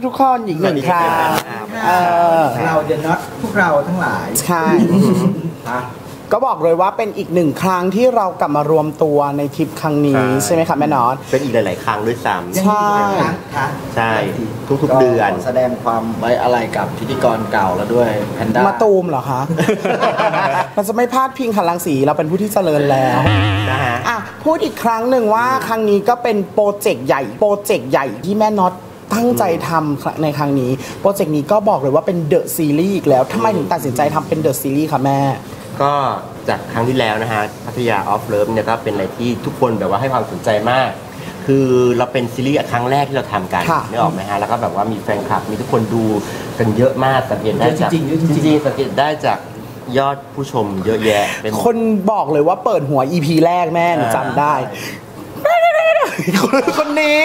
ทุกๆคนอีกหนึ่งครั้งเราเดนน็อตพวกเราทั้งหลายใช่ก็บอกเลยว่าเป็นอีกหนึ่งครั้งที่เรากลับมารวมตัวในทริปครั้งนี้ใช่ไหมคะแม่น็อตเป็นอีกหลายๆครั้งด้วยซ้ำใช่ใช่ทุกๆเดือนแสดงความไว้อะไรกับพิธีกรเก่าแล้วด้วยแพนด้ามาตูมเหรอคะเราจะไม่พลาดพิงขันรังสีเราเป็นผู้ที่เจริญแล้วนะฮะพูดอีกครั้งหนึ่งว่าครั้งนี้ก็เป็นโปรเจกต์ใหญ่ที่แม่น็อตตั้งใจทำในครั้งนี้โปรเจกต์นี้ก็บอกเลยว่าเป็นเดอะซีรีส์อีกแล้วทำไมถึงตัดสินใจทำเป็นเดอะซีรีส์คะแม่ก็จากครั้งที่แล้วนะฮะพัทยาออฟเลิฟเนี่ยก็เป็นอะไรที่ทุกคนแบบว่าให้ความสนใจมากคือเราเป็นซีรีส์ครั้งแรกที่เราทำกันนึกออกไหมฮะแล้วก็แบบว่ามีแฟนคลับมีทุกคนดูกันเยอะมากสังเกตได้จากจริงสังเกตได้จากยอดผู้ชมเยอะแยะเป็นคนบอกเลยว่าเปิดหัว EP แรกแม่หนูจำได้คนนี้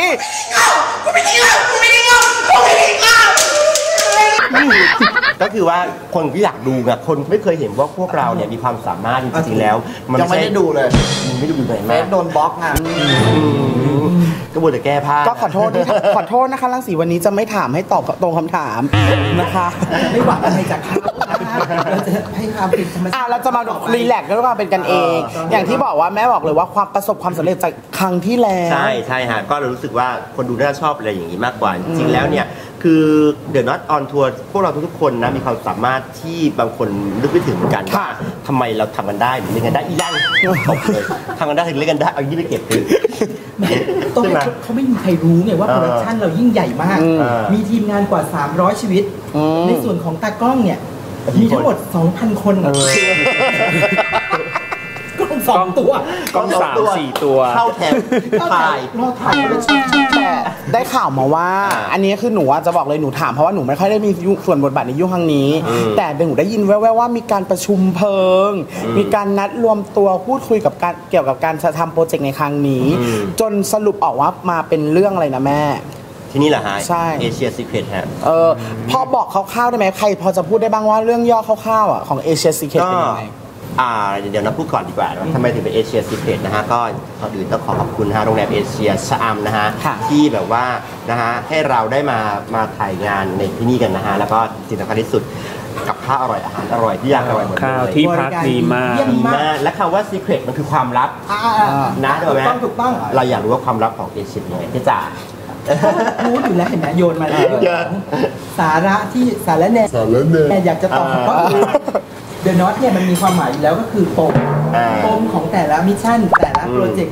ก็คือว่าคนที่อยากดูแบบคนไม่เคยเห็นว่าพวกเราเนี่ยมีความสามารถจริงๆแล้วมันยังไม่ได้ดูเลยไม่ได้ดูเลยแม่โดนบล็อกอ่ะก็บ่นแต่แก้ผ้าก็ขอโทษนะคะรังสีวันนี้จะไม่ถามให้ตอบตรงคำถามนะคะไม่หวังอะไรจากเขาเราจะให้ความเป็นธรรมชาติเราจะมารีแลกซ์ด้วยความเป็นกันเองอย่างที่บอกว่าแม่บอกเลยว่าความประสบความสำเร็จจากครั้งที่แล้วใช่ฮะก็รู้สึกว่าคนดูน่าชอบอะไรอย่างนี้มากกว่าจริงๆแล้วเนี่ยคือเดอะน็อตออนทัวร์พวกเราทุกๆคนนะมีความสามารถที่บางคนนึกไม่ถึงเหมือนกันว่าทำไมเราทำกันได้หรือเล่นกันได้อีกอย่างตบเลยทำกันได้ถึงเล่นกันได้เอายี่ไปเก็บคือตรงนี้เขาไม่มีใครรู้ไงว่าโปรดักชันเรายิ่งใหญ่มากมีทีมงานกว่า300ชีวิตในส่วนของตากล้องเนี่ยมีทั้งหมด 2,000 คนกล้อง2 ตัวกล้อง3-4 ตัวเข้าแถวถ่ายแต่ได้ข่าวมาว่าอันนี้คือหนูจะบอกเลยหนูถามเพราะว่าหนูไม่ค่อยได้มีส่วนบทบาทในยุคครั้งนี้แต่หนูได้ยินแว่วๆว่ามีการประชุมเพลิงมีการนัดรวมตัวพูดคุยกับการเกี่ยวกับการจะทำโปรเจกต์ในครั้งนี้จนสรุปออกว่ามาเป็นเรื่องอะไรนะแม่ที่นี่แหละฮะใช่เอเชียซีเครตฮะพอบอกคร่าวๆได้ไหมใครพอจะพูดได้บ้างว่าเรื่องย่อคร่าวๆของเอเชียซีเครตเป็นยังไงเดี๋ยวนับพูดก่อนดีกว่าทำไมถึงเป็นเอเชียซีเครตนะฮะก็ก่อนอื่นต้องขอบคุณนะฮะโรงแรมเอเชียชะอำนะฮะที่แบบว่านะฮะให้เราได้มาถ่ายงานในที่นี่กันนะฮะแล้วก็สิ่งสำคัญที่สุดกับข้าวอร่อยอาหารอร่อยที่อยากอร่อยหมดเลยข้าวที่พักดีมากและคำว่าซีเครตมันคือความลับนะถูกไหมถูกต้องเราอยากรู้ว่าความลับของเอเชียยังไงที่จ๋ารู้อยู่แล้วเห็นไหมโยนมาแล้วสาระที่สาระแน่อยากจะตอบเพราะเดอะน็อตเนี่ยมันมีความหมายอยู่แล้วก็คือปมของแต่ละมิชชั่นแต่ละโปรเจกต์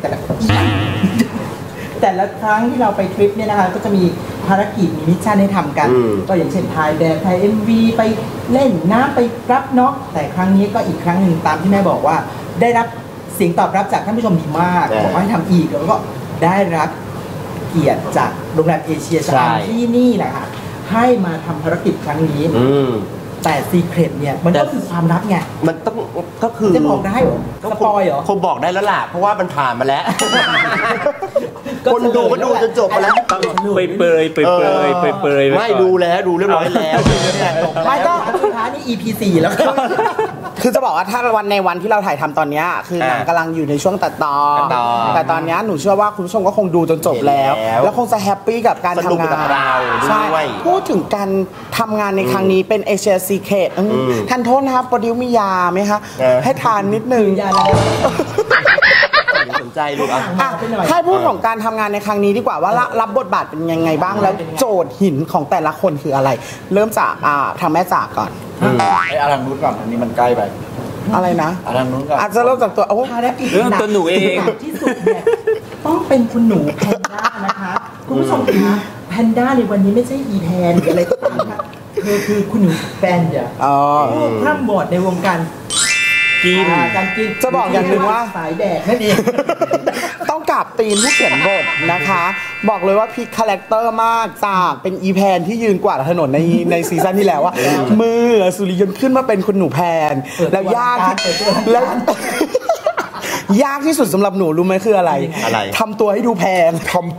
แต่ละครั้งที่เราไปทริปเนี่ยนะคะก็จะมีภารกิจมีมิชชั่นให้ทำกันก็อย่างเช่นถ่ายแบบถ่าย MV ไปเล่นน้ำไปรับน็อกแต่ครั้งนี้ก็อีกครั้งหนึ่งตามที่แม่บอกว่าได้รับเสียงตอบรับจากท่านผู้ชมดีมากบอกว่าให้ทำอีกแล้วก็ได้รับเกียรติจากโรงแรมเอเชียชะอำที่นี่แหละค่ะให้มาทำภารกิจครั้งนี้แต่ซีเครตเนี่ยมันก็คือความลับไงมันต้องก็คือจะบอกได้เหรอสปอยเหรอคงบอกได้แล้วล่ะเพราะว่ามันผ่านมาแล้วคนดูก็ดูจนจบไปแล้วเปยไม่ดูแล้วดูเรียบร้อยแล้วไม่ก็สุดท้ายนี่ EP 4แล้วคือจะบอกว่าถ้าในวันที่เราถ่ายทำตอนนี้คือหนังกำลังอยู่ในช่วงตัดต่อแต่ตอนนี้หนูเชื่อว่าคุณผู้ชมก็คงดูจนจบแล้วคงจะแฮปปี้กับการทำงานใช่พูดถึงการทำงานในครั้งนี้เป็นเอเชียซีเครตท่านโทษนะครับโปรดิวมียาไหมคะให้ทานนิดนึงยาอะไรสนใจลูกให้พูดของการทำงานในครั้งนี้ดีกว่าว่ารับบทบาทเป็นยังไงบ้างแล้วโจทย์หินของแต่ละคนคืออะไรเริ่มจากทางแม่จากก่อนอารังนุชก่อนอันนี้มันใกล้ไปอะไรนะอารังนุชก่อนอาจจะเริ่มจากตัวภารกิจตัวหนูเองที่สุดเนี่ยต้องเป็นคุณหนูแพนด้านะคะคุณผู้ชมคะแพนด้าในวันนี้ไม่ใช่อีแพนหรืออะไรก็ตามค่ะเธอคือคุณหนูแฟนเดียวพร่ำบอดในวงการการกินจะบอกอย่างหนึ่งว่าสายแดกนั่นเองต้องกราบตีนผู้เขียนบทนะคะบอกเลยว่าพลิกคาแรคเตอร์มากจากเป็นอีแพนที่ยืนกวาดถนนในซีซั่นที่แล้วว่ามือสุริยนต์ขึ้นมาเป็นคุณหนูแพนแล้วยากแล้วยากที่สุดสำหรับหนูรู้ไหมคืออะไรทำตัวให้ดูแพง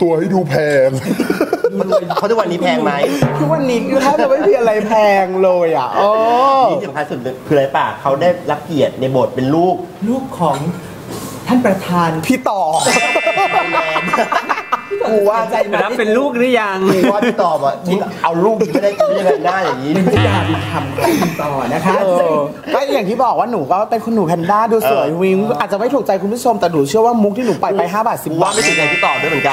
เขาทุกวันนี้แพงไหมทุกวันนี้คือแทบจะไม่มีอะไรแพงเลยอ่ะนี่สำคัญสุดคืออะไรป่ะเขาได้รับเกียรติในบทเป็นลูกของท่านประธานพี่ต่อกูว่าใจไหมรับเป็นลูกหรือยังกูว่าที่ตอบอ่ะที่เอาลูกไม่ได้กินยังไงหน้าอย่างนี้เป็นจิตาดิธรรมของต่อนะคะก็อย่างที่บอกว่าหนูก็เป็นคุณหนูแพนด้าดูสวยวิงอาจจะไม่ถูกใจคุณผู้ชมแต่หนูเชื่อว่ามุกที่หนูปล่อยไป5 บาท 10 กูบาว่าทไม่ถึงใจที่ตอบด้วยเหมือนกัน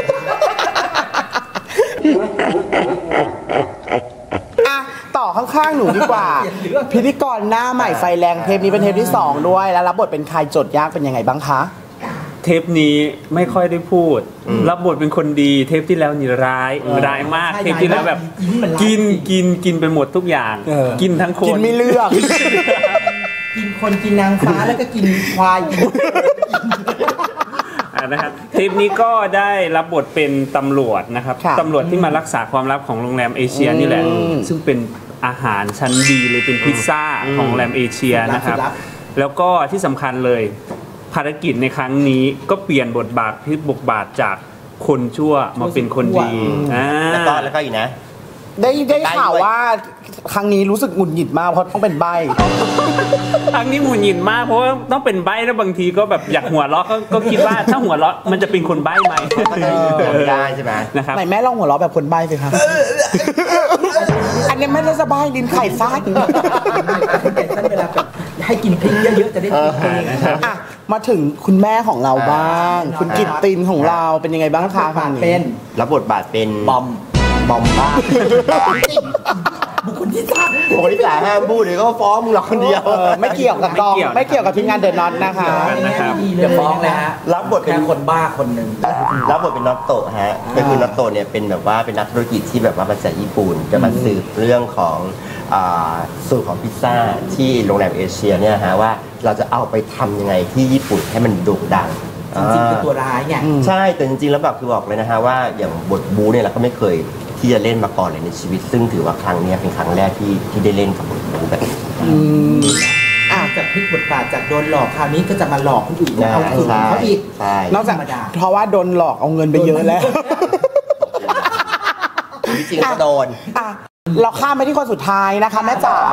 อ่ะต่อข้างๆหนูดีกว่า พิธีกรหน้าใหม่ไฟแรงเทปนี้เป็นเทปที่ 2 ด้วย แล้วรับบทเป็นใครโจทย์ยากเป็นยังไงบ้างคะเทปนี้ไม่ค่อยได้พูด รับบทเป็นคนดี เทปที่แล้วนี่ร้ายมาก เทปที่แล้วแบบกินไปหมดทุกอย่าง กินทั้งคนกินไม่เลือกกินคนกินนางฟ้าแล้วก็กินควายกินนะครับเทปนี้ก็ได้รับบทเป็นตำรวจนะครับค่ะตำรวจที่มารักษาความลับของโรงแรมเอเชียนี่แหละ ซึ่งเป็นอาหารชั้นดีเลยเป็นพิซซ่าของโรงแรมเอเชียนะครับ แล้วก็ที่สำคัญเลยภารกิจในครั้งนี้ก็เปลี่ยนบทบาทที่บทบาทจากคนชั่วมาเป็นคนดีอ่าแล้วก็อีกนะได้ข่าวว่าครั้งนี้รู้สึกหงุดหงิดมากเพราะต้องเป็นใบครั้งนี้หงุดหงิดมากเพราะว่าต้องเป็นใบ้แล้วบางทีก็แบบอยากหัวเราะก็คิดว่าถ้าหัวเราะมันจะเป็นคนใบ้ไหมไม่ได้ใช่ไหมนะครับไหนแม่ลองหัวเราะแบบคนใบสิคะ อันนี้ไม่ได้สบายดินไข่ฟาดแก่สั้นเวลาแบบให้กินพริกเยอะๆจะได้กินเพลงอ่ะมาถึงคุณแม่ของเราบ้าง คุณกิตตินของเราเป็นยังไงบ้างคะฟังเป็นรับบทบาทเป็นบอมบอมบ้าบุคคลที่สามปกติจ่าห้ามพูดเดี๋ยวก็ฟ้องมึงหรอกคนเดียวไม่เกี่ยวกับกองไม่เกี่ยวกับทีมงานเดอะน็อตนะคะนะครับเดี๋ยวฟ้องเลยฮะรับบทเป็นคนบ้าคนหนึ่งรับบทเป็นน็อตโตะฮะก็คือน็อตโตะเนี่ยเป็นแบบว่าเป็นนักธุรกิจที่แบบว่ามาจากญี่ปุ่นจะมาสืบเรื่องของสูตรของพิซซ่าที่โรงแรมเอเชียเนี่ยฮะว่าเราจะเอาไปทำยังไงที่ญี่ปุ่นให้มันโด่งดังจริงๆเป็นตัวร้ายไงใช่แต่จริงๆแล้วแบบคือบอกเลยนะฮะว่าอย่างบทบูเนี่ยเราก็ไม่เคยที่จะเล่นมาก่อนเลยในชีวิต ซึ่งถือว่าครั้งเนี้ยเป็นครั้งแรกที่ได้เล่นกับบทบูแบบนี้จะพลิกบทบาทจากโดนหลอกคราวนี้ก็จะมาหลอกคนอื่นเอาสูตรของเขาอีกใช่นอกจากธรรมดาเพราะว่าโดนหลอกเอาเงินไปเยอะแล้วจริงๆก็โดนอ่ะเราข้ามไปที่คนสุดท้ายนะคะแม่จ๋า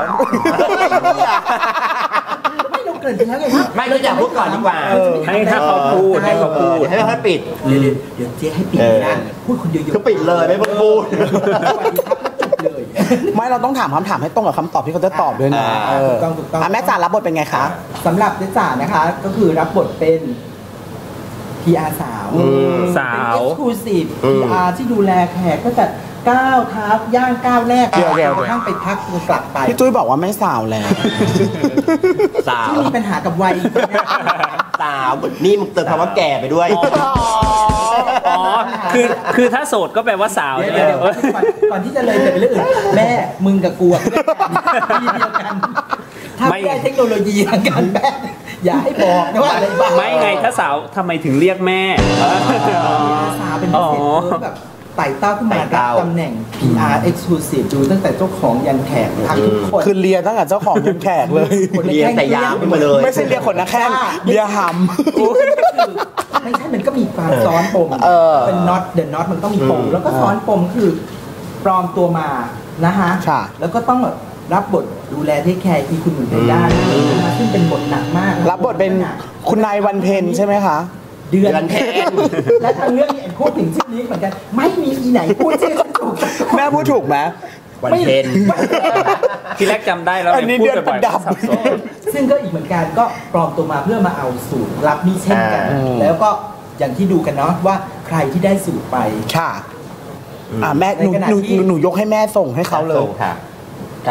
ไม่ลงเกินไปแล้วไงครับไม่ก็อยากพูดก่อนดีกว่าให้ถ้าเขาพูดให้เขาพูดให้เขาปิดเดี๋ยวเจ๊ให้ปิดนะพูดคนเดียวก็ปิดเลยไม่ต้องพูดสวัสดีครับแล้วจบเลยไม่เราต้องถามคำถามให้ตรงกับคำตอบที่เขาจะตอบด้วยนะถูกต้องถูกต้องะแม่จ๋ารับบทเป็นไงคะสำหรับเจ๊จ๋านะคะก็คือรับบทเป็น PR สาวสาวเป็น exclusive PR ที่ดูแลแขกก็จะก้าวเท้าย่างก้าวแรกเดี๋ยวกระทั่งไปพักตัวกลับไปพี่ตุ้ยบอกว่าไม่สาวแล้วสาวที่มีปัญหากับวัยสาวนี่มึงเติมคำว่าแก่ไปด้วยอ๋อคือถ้าโสดก็แปลว่าสาวเดี๋ยวเนี่ยเดี๋ยวก่อนที่จะเลยไปเรื่องอื่นแม่มึงกับกูอะทีเดียวกันถ้าไม่ได้เทคโนโลยีทางการแพทย์อย่าให้บอกนะว่าอะไรบ้างไม่ไงถ้าสาวทำไมถึงเรียกแม่สาวเป็นพิเศษคือแบบไต่เต้าขึ้นมารับตำแหน่ง PR Exclusive ดูตั้งแต่เจ้าของยันแขกทั้งทุกคนคือเลียตั้งแต่เจ้าของยันแขกเลยเรียนแต่ยาวขึ้นมาเลยไม่ใช่เลียขนนะแข้งเลียหไม่ใช่มันก็มีความซ้อนปมเป็นน็อตเดอะน็อตมันต้องมีปมแล้วก็ซ้อนปมคือปลอมตัวมานะฮะค่ะแล้วก็ต้องรับบทดูแลเทคแคร์ที่คุณหนุนเป็นด้านนะคะซึ่งเป็นบทหนักมากำรับบทเป็นคุณนายวันเพ็ญใช่ไหมคะเดือนเดือนเพ็ญและทางเรื่องนี้พูดถึงชื่อนี้เหมือนกันไม่มีอีไหนพูดชื่อฉันถูกแม่พูดถูกไหมวันเพ็ญทีแรกจำได้แล้วอันนี้พูดเดือนบ่อยประดับๆสับสนซึ่งก็อีกเหมือนกันก็ปลอมตัวมาเพื่อมาเอาสูตรลับนี้เช่นกัน แล้วก็อย่างที่ดูกันเนาะว่าใครที่ได้สูตรไปค่ะแม่หนูในขณะหนูที่หนูยกให้แม่ส่งให้เขาเลยส่งค่ะ ครับ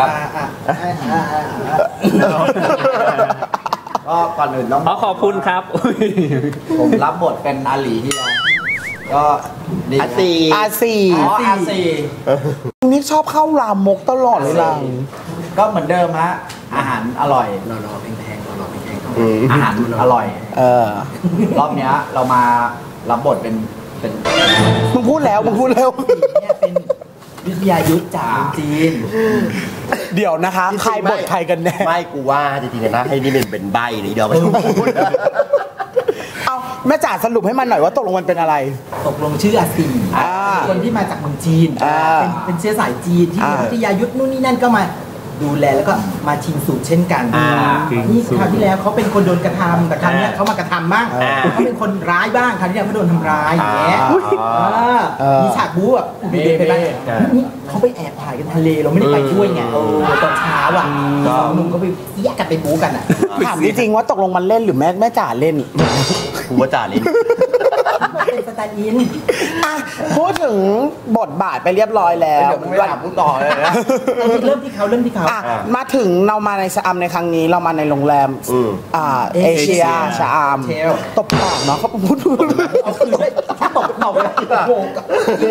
ก็ก่อนอื่นต้องขอบคุณครับอุ๊ยผมรับบทเป็นอาหลีที่แล้วก็ดีอาซีอาซีอ๋ออาซีนี่ชอบเข้ารามมกตลอดเลยล่ะก็เหมือนเดิมฮะอาหารอร่อยรอแพงๆรอแพงๆอาหารอร่อย รอบเนี้ยเรามารับบทเป็นมึงพูดแล้วเนี่ยเป็นวิทยายุทธจากเมืองจีนเดี๋ยวนะคะ ใครบทใครกันแน่ไม่กูว่าจริงๆนะให้นี่เป็นใบนี่เดี๋ยวไม่ต้องพูดเอาแม่จ๋าสรุปให้มันหน่อยว่าตกลงมันเป็นอะไรตกลงชื่ออาซีอ่าคนที่มาจากเมืองจีนอ่าเป็นเชื้อสายจีนที่อ่าวิทยายุทธนู่นนี่นั่นก็มาดูแลแล้วก็มาชิงสูตรเช่นกันนี่คราวที่แล้วเขาเป็นคนโดนกระทำแต่คราวนี้เขามากระทำบ้างเขาเป็นคนร้ายบ้างคราวนี้เขาโดนทำร้ายอย่างเงี้ยมีฉากบู๊แบบอุบิเหตุไปบ้างนี่เขาไปแอบถ่ายกันทะเลเราไม่ได้ไปด้วยไงตอนเช้าอ่ะสองหนุ่มก็ไปแยกกันไปบู๊กันอ่ะถามจริงๆว่าตกลงมันเล่นหรือแม่จ๋าเล่นกูว่าจ่าเล่นเป็นสไตล์อินพูดถึงบทบาทไปเรียบร้อยแล้วไม่ถามพูดต่อเลยนะเริ่มที่เขามาถึงเรามาในชะอำในครั้งนี้เรามาในโรงแรมเอเชียชะอำตบปากเนาะเขาพูดเอาคืนได้ตบเขาเลยโง่กับ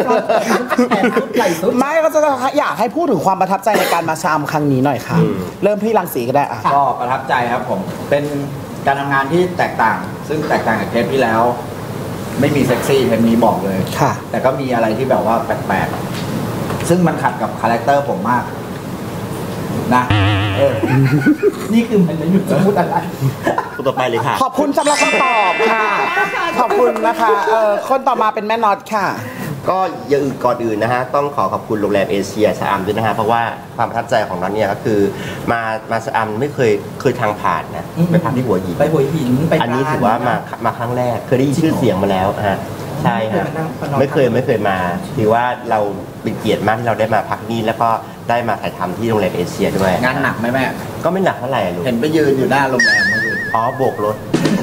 ไม่ก็จะอยากให้พูดถึงความประทับใจในการมาชะอำครั้งนี้หน่อยค่ะเริ่มที่รังสีก็ได้ก็ประทับใจครับผมเป็นการทำงานที่แตกต่างซึ่งแตกต่างจากเทปที่แล้วไม่มีเซ็กซี่เทปนี้บอกเลยแต่ก็มีอะไรที่แบบว่าแปลกๆซึ่งมันขัดกับคาแรคเตอร์ผมมากนะนี่คือมันจะหยุดจะพูดอะไรต่อไปเลยค่ะขอบคุณสำหรับคำตอบค่ะขอบคุณนะคะคนต่อมาเป็นแม่น็อตค่ะก็อย่างอื่นก่อนอื่นนะฮะต้องขอบคุณโรงแรมเอเชียชะอำด้วยนะฮะเพราะว่าความประทับใจของเราเนี่ยก็คือมาชะอำไม่เคยทางผ่านนะไปพักที่หัวหินอันนี้ถือว่ามาครั้งแรกเคยได้ยินชื่อเสียงมาแล้วฮะใช่ครับไม่เคยมาถือว่าเราเป็นเกียรติมากที่เราได้มาพักนี่แล้วก็ได้มาถ่ายทำที่โรงแรมเอเชียด้วยงานหนักไหมแม่ก็ไม่หนักเท่าไหร่ลูกเห็นไปยืนอยู่หน้าโรงแรมเมื่อคืนโบกรถ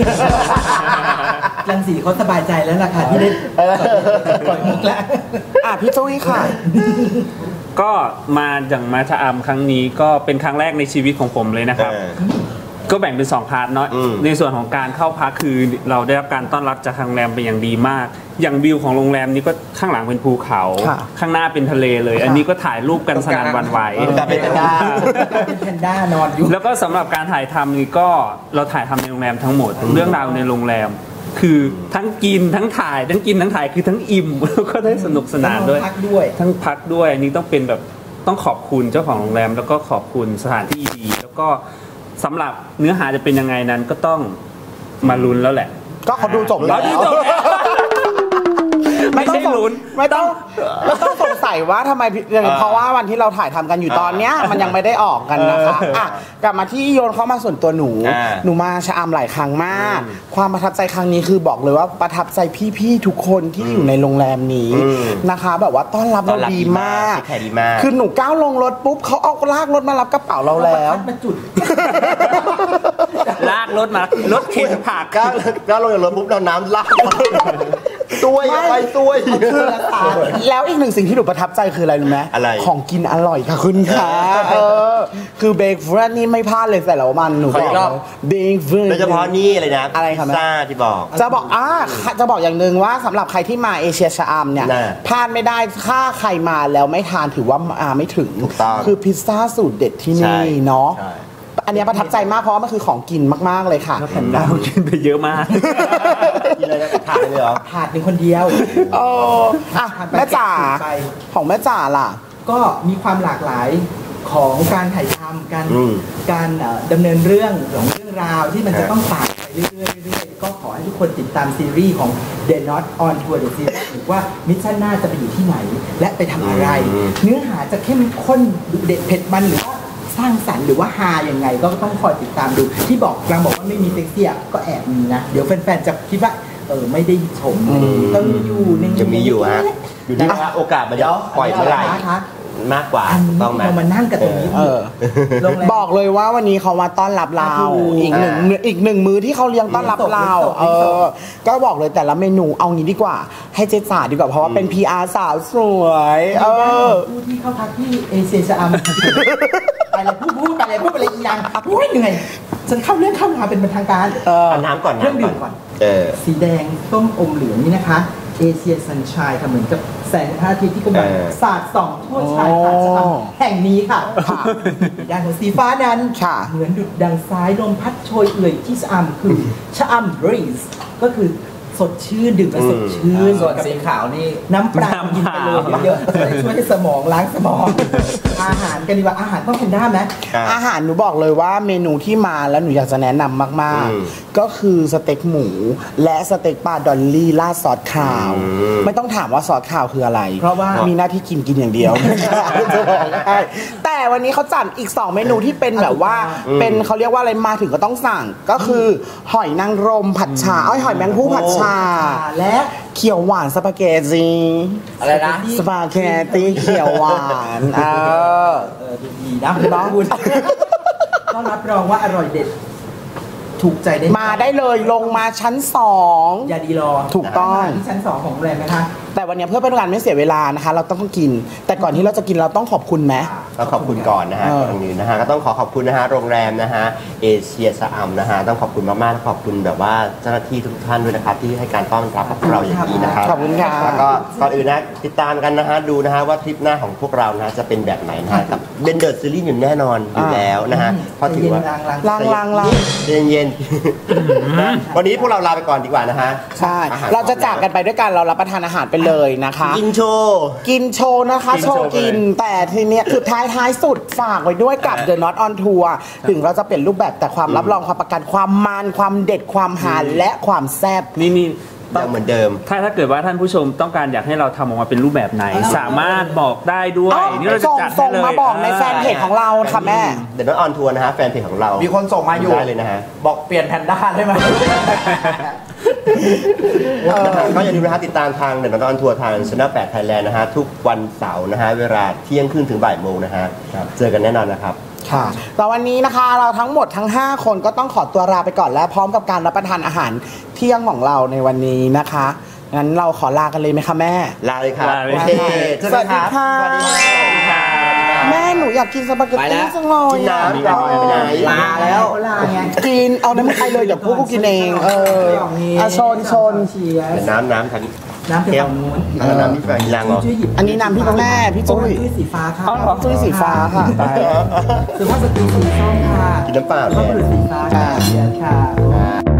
รังสีเขาสบายใจแล้วล่ะค่ะที่ได้ปล่อยมุกแล้วพี่ตุ้ยค่ะก็มาอย่างมาชะอำครั้งนี้ก็เป็นครั้งแรกในชีวิตของผมเลยนะครับก็แบ่งเป็น2 พาร์ทเนาะในส่วนของการเข้าพักคือเราได้รับการต้อนรับจากทางโรงแรมเป็นอย่างดีมากอย่างวิวของโรงแรมนี้ก็ข้างหลังเป็นภูเขาข้างหน้าเป็นทะเลเลยอันนี้ก็ถ่ายรูปกันสนั่นหวั่นไหวเป็นแพนด้านอนอยู่แล้วก็สำหรับการถ่ายทำนี่ก็เราถ่ายทำในโรงแรมทั้งหมดเรื่องราวในโรงแรมคือทั้งกินทั้งถ่ายคือทั้งอิ่มแล้วก็ได้สนุกสนานด้วยทั้งพักด้วยอันนี้ต้องเป็นแบบต้องขอบคุณเจ้าของโรงแรมแล้วก็ขอบคุณสถานที่ดีแล้วก็สำหรับเนื้อหาจะเป็นยังไงนั้นก็ต้องมาลุ้นแล้วแหละก็เขาดูจบแล้วไม่ใช่ลุ้นไม่ต้องสงสัยว่าทำไมเพราะว่าวันที่เราถ่ายทำกันอยู่ตอนเนี้ยมันยังไม่ได้ออกกันนะคะกลับมาที่โยนเข้ามาส่วนตัวหนูมาชะอำหลายครั้งมากความประทับใจครั้งนี้คือบอกเลยว่าประทับใจพี่ๆทุกคนที่อยู่ในโรงแรมนี้นะคะแบบว่าต้อนรับเราดีมากคือหนูก้าวลงรถปุ๊บเขาเอาลากรถมารับกระเป๋าเราแล้วมาจุดลากรถมารถเข็นผักก้าวลงจากรถปุ๊บเราน้ำลากตัวไปตัวแล้วอีกหนึ่งสิ่งที่หนูประทับใจคืออะไรรู้ไหมของกินอร่อยค่ะคุณค่ะคือเบคฟรนนี่ไม่พลาดเลยแต่ละวันหนูบอกเบคฟรนโดยเฉพาะนี่อะไรนะอะไรครับซ่าที่บอกจะบอกอย่างหนึ่งว่าสำหรับใครที่มาเอเชียชะอำเนี่ยพลาดไม่ได้ถ้าใครมาแล้วไม่ทานถือว่าไม่ถึงคือพิซซ่าสูตรเด็ดที่นี่เนาะอันนี้ประทับใจมากเพราะว่ามันคือของกินมากๆเลยค่ะเรากินไปเยอะมากกินอะไรถาดเลยเหรอถาดเป็นคนเดียวแม่จ๋าของแม่จ๋าล่ะก็มีความหลากหลายของการถ่ายทำการดำเนินเรื่องของเรื่องราวที่มันจะต้องต่างไปเรื่อยๆก็ขอให้ทุกคนติดตามซีรีส์ของ The Not on Tour The Series หรือว่ามิชชั่นหน้าจะไปอยู่ที่ไหนและไปทำอะไรเนื้อหาจะเข้มข้นเด็ดเผ็ดมันหรือว่าสร้างสรรค์หรือว่าฮาอย่างไงก็ต้องคอยติดตามดูที่บอกว่าไม่มีเซ็กซี่ก็แอบมีนะเดี๋ยวแฟนๆจะคิดว่าไม่ได้ชมก็มีอยู่จะมีอยู่ฮะอยู่ที่โอกาสมันจะปล่อยเมื่อไหร่มากกว่าต้องมานั่งกันตรงนี้บอกเลยว่าวันนี้เขามาต้อนรับเราอีกหนึ่งมื้อที่เขาเลี้ยงต้อนรับเราก็บอกเลยแต่ละเมนูเอางี้ดีกว่าให้เจ๊จ๋าดีกว่าเพราะว่าเป็น PR สาวสวยผู้ที่เข้าพักที่เอเชียชะอำไปเลยพูดไปเลยอีกอย่างเหนื่อยฉันเข้าเรื่องเข้ามาเป็นทางการน้ำก่อนเรื่องดื่มก่อนสีแดงส้มอมเหลืองนี่นะคะเอเชียซันชายค่ะเหมือนกับแสงพระอาทิตย์ที่กำลังสาดส่องทั่วชายหาดชะอำแห่งนี้ค่ะด้านของสีฟ้านั้นเหมือนดุจดังซ้ายลมพัดโชยเอื่อยที่ชะอำคือชะอำบรีซก็คือสดชื่นดื่มแล้วสดชื่นส่วนสีขาวนี่น้ำปลากินไปเลยเยอะๆจะได้ช่วยให้สมองล้างสมอง อาหารกันดีกว่าอาหารต้องเป็นด้าไหมอาหารหนูบอกเลยว่าเมนูที่มาแล้วหนูอยากจะแนะนำมากๆ ก็คือสเต็กหมูและสเต็กปลาดอลลี่ราดซอสขาว ไม่ต้องถามว่าซอสขาวคืออะไรเพราะว่ามีมีหน้าที่กินอย่างเดียวจะบอกให้แต่วันนี้เขาจัดอีก 2 เมนูที่เป็นแบบว่าเป็นเขาเรียกว่าอะไรมาถึงก็ต้องสั่งก็คือหอยนางรมผัดชาหอยแมงผู้ผัดชาและเขียวหวานสปาเกตตีอะไรนะสปาเกตตีเขียวหวานดูดีนะน้องคุณก็รับรองว่าอร่อยเด็ดถูกใจได้มาได้เลยลงมาชั้น 2 อย่าดีรอถูกต้องที่ชั้น 2 ของโรงแรมนะคะแต่วันนี้เพื่อเป็นการไม่เสียเวลานะคะเราต้องกิน แต่ก่อนที่เราจะกินเราต้องขอบคุณไหมต้องขอบคุณก่อนนะฮะตรงนี้นะฮะก็ต้องขอบคุณนะฮะโรงแรมนะฮะเอเชียสะอัมนะฮะต้องขอบคุณมากๆขอบคุณแบบว่าเจ้าหน้าที่ทุกท่านด้วยนะครับที่ให้การต้อนรับพวกเราอย่างดีนะครับขอบคุณค่ะแล้วก็ก่อนอื่นนะติดตามกันนะฮะดูนะฮะว่าทริปหน้าของพวกเรานะจะเป็นแบบไหนนะฮะกับเบนเดอร์ซีรีส์อยู่แน่นอนอยู่แล้วนะฮะเพราะถือว่าลังเย็นวันนี้พวกเราลาไปก่อนดีกว่านะฮะใช่เราจะจากกันไปด้วยกันเรารับประทานอาหารไปเลยนะคะกินโชว์นะคะโชว์กินแต่ทีเนี้ยสุดท้ายสุดฝากไว้ด้วยกับ The Not on Tour ถึงเราจะเปลี่ยนรูปแบบแต่ความรับรองความประกันความมันความเด็ดความหาและความแซ่บนี่ต้องเหมือนเดิมถ้าเกิดว่าท่านผู้ชมต้องการอยากให้เราทำออกมาเป็นรูปแบบไหนสามารถบอกได้ด้วยนี่เราจะจัดให้เลยส่งมาบอกในแฟนเพจของเราค่ะแม่ The Not on Tour นะฮะแฟนเพจของเรามีคนส่งมาอยู่ได้เลยนะฮะบอกเปลี่ยนแพนด้าได้ไหมก็อย่าลืมนะฮะติดตามทางThe Not on Tour ทาง Channel 8 Thailand นะฮะทุกวันเสาร์นะฮะเวลาเที่ยงครึ่งถึงบ่ายโมงนะฮะเจอกันแน่นอนนะครับค่ะแต่วันนี้นะคะเราทั้งหมดทั้ง5คนก็ต้องขอตัวลาไปก่อนและพร้อมกับการรับประทานอาหารเที่ยงของเราในวันนี้นะคะงั้นเราขอลากันเลยไหมคะแม่ลาเลยครับโอเคสวัสดีค่ะแม่หนูอยากกินสปาเกตตี้จังเลยน้ำเราไปไหนลาแล้วกินเอาน้ำใครเลยเดี๋ยวพวกกูกินเองชนน้ำทันน้ำเป็นของนู้นน้ำที่แฟนลังเหรออันนี้น้ำพี่แม่พี่จุ้ยสีฟ้าค่ะจุ้ยสีฟ้าค่ะสุภาพสตรีสีส้มค่ะกินน้ำเปล่าก็เป็นสีฟ้าค่ะ